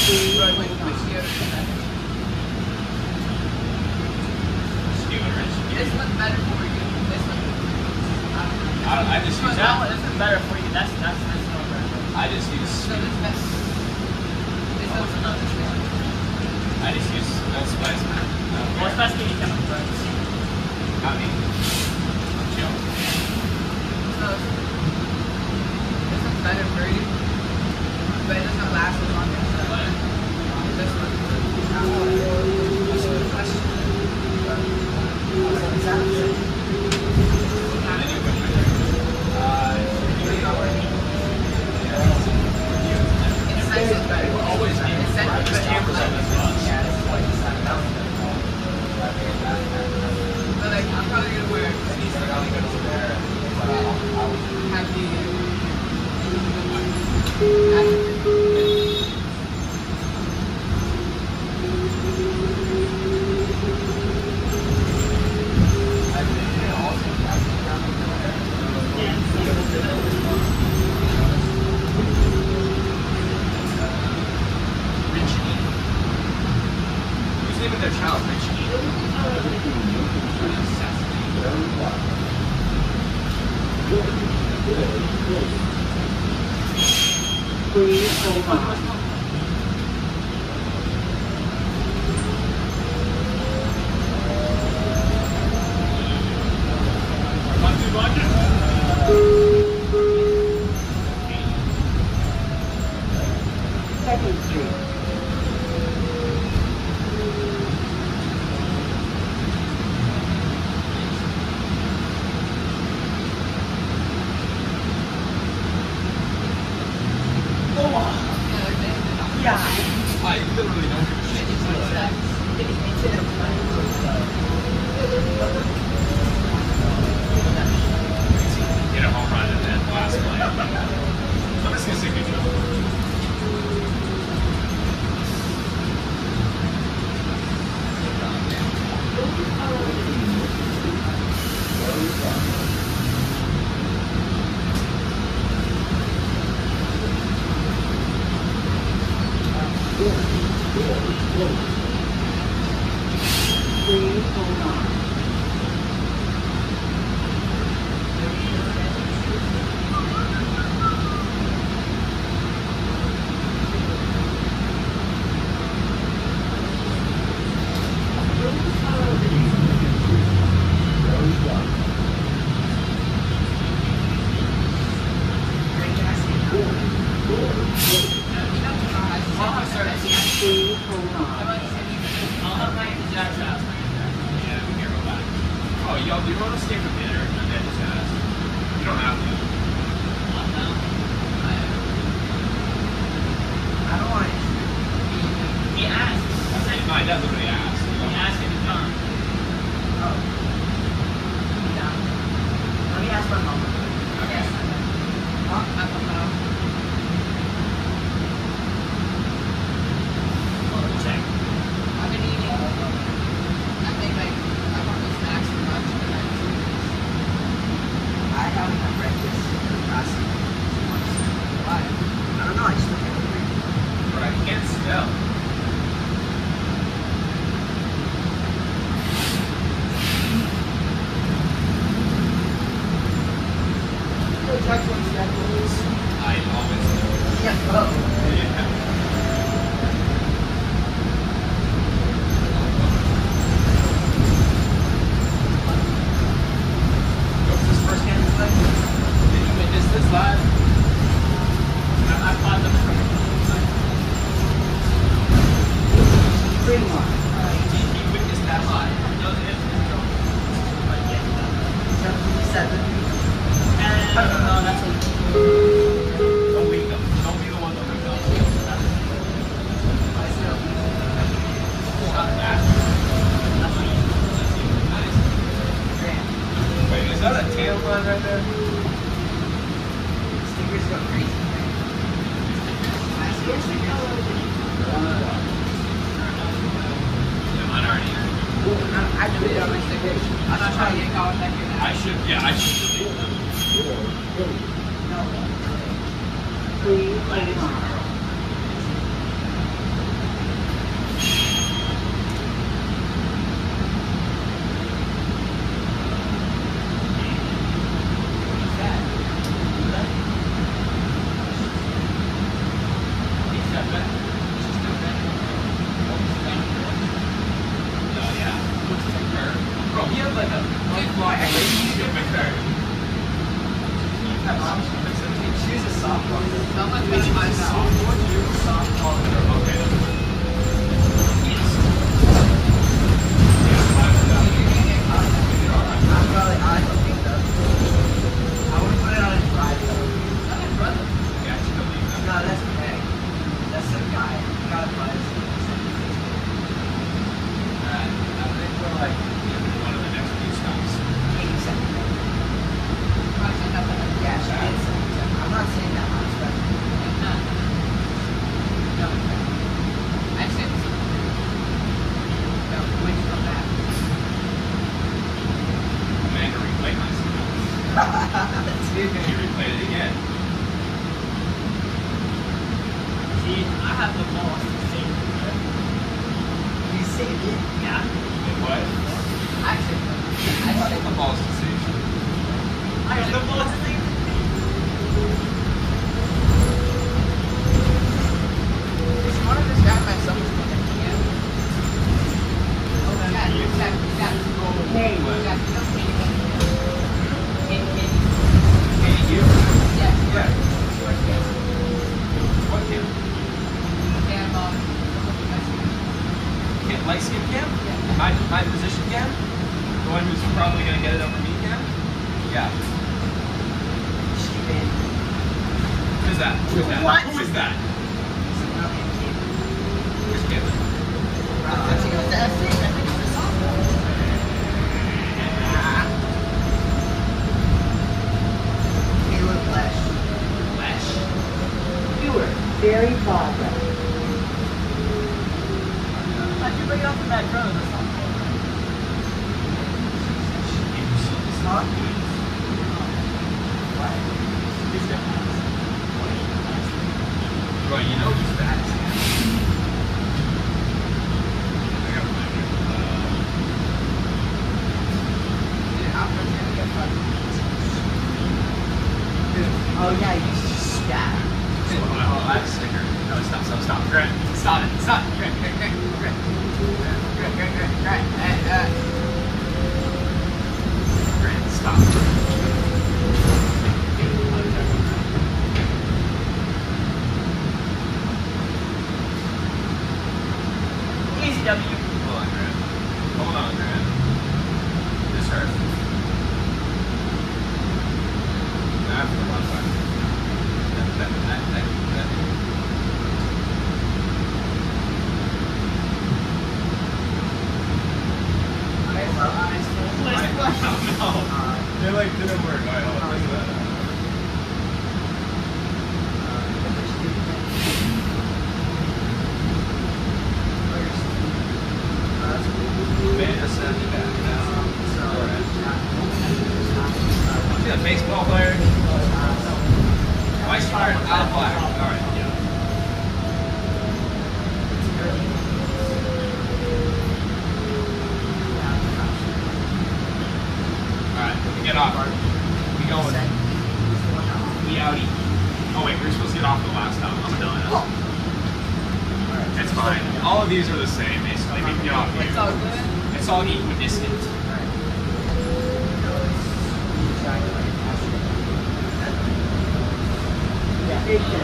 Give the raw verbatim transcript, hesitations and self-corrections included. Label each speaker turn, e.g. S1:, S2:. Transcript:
S1: This one's better for you. This one.
S2: I, don't, I just use
S1: that one. This one's better for you. That's that's this one better.
S2: I just use.
S1: So this best. This one's another one.
S2: I just use Old Spice, man.
S1: Old Spice can be chemical.
S2: Not me. I'm chill.
S1: So this one's better for you, but it doesn't last as long as uh, this one. What's the question?
S3: Please hold on. Second Street. Yeah.
S2: I literally don't give a shit. Get a home run and then last play. I'm just gonna say good job.
S3: Please hold on. Please hold on.
S2: Oh, y'all, do you want to stay for dinner? And then just ask. You don't have to.
S1: I don't want it. He asked.
S2: No, I definitely asked.
S1: He asked if it's on. Oh. Yeah. Let me ask my mom.
S2: Okay.
S1: Huh? I don't know. Well, check. I've been eating. I think like I want the snacks for lunch and then I haven't had breakfast for the past months. Why? I don't know. I just don't get hungry.
S2: But I can't smell.
S1: Check one step, please.
S2: I always do.
S1: Yeah. Oh.
S2: Yeah. What's this first game today? Did you witness this live? I, I thought them from
S3: Three more.
S2: Did you witness that live?
S3: Seven.
S1: I don't know, that's a...
S2: Don't wake up. Don't be the one to wake up. Shut that. Wait, is that a tail line right there?
S1: Stickers go crazy. I see a sticker.
S2: Yeah, mine already.
S1: I put it on my stickers. I'm not trying to get caught back in that.
S2: I should, yeah, I should delete them.
S3: Please hold on.
S2: mean, I have the balls to save it.
S3: You saved it?
S2: Yeah.
S4: Wait, what?
S1: I said, I
S4: I
S1: said,
S4: the balls to see.
S2: I have the balls to save it.
S1: it's one of this guy myself is going to can. Oh, yeah, you got, you got to go.
S3: Hey.
S1: You got to go. Can, can,
S4: Hey, you?
S1: yeah,
S4: Yeah.
S1: short can.
S4: What cam?
S1: Can, um,
S4: Cam, light skin cam?
S1: yeah.
S4: My, my position cam? The one who's probably going to get it over me cam? Yeah.
S3: Stupid.
S4: Who's that? Who's that?
S3: What?
S4: Who's that? Who's Kevin?
S3: I think it was the S C. I think it was the sophomore. Caleb Flesh.
S2: Flash.
S3: Steuart. Ferry Plaza.
S2: How'd you bring it up in that drone or something?
S3: Huh?
S4: Well, you know he's bad.
S3: Oh yeah, you just stab.
S4: Oh, that's sticker. No, stop, stop, stop. Grant, stop it. Stop. Grant, Grant, Grant, Grant. Grant, Grant, Grant, Grant. And, uh, Grant, stop.
S2: Easy W.
S4: Hold on, Grant. Hold on, Grant. This hurts. That's the one side. That, that, that, that, that. I, oh, no. They like didn't work. All right, hold on. Listen to that. Amanda sent me back now. Alright. See a baseball player? Why start out of black? Alright, yeah. Alright, we get off. We going. We outie. Oh wait, we were supposed to get off the last time. I'm done. It's fine. All of these are the same, basically. We can get off here.
S1: It's all good.
S4: It's all equidistant.
S3: Yeah, big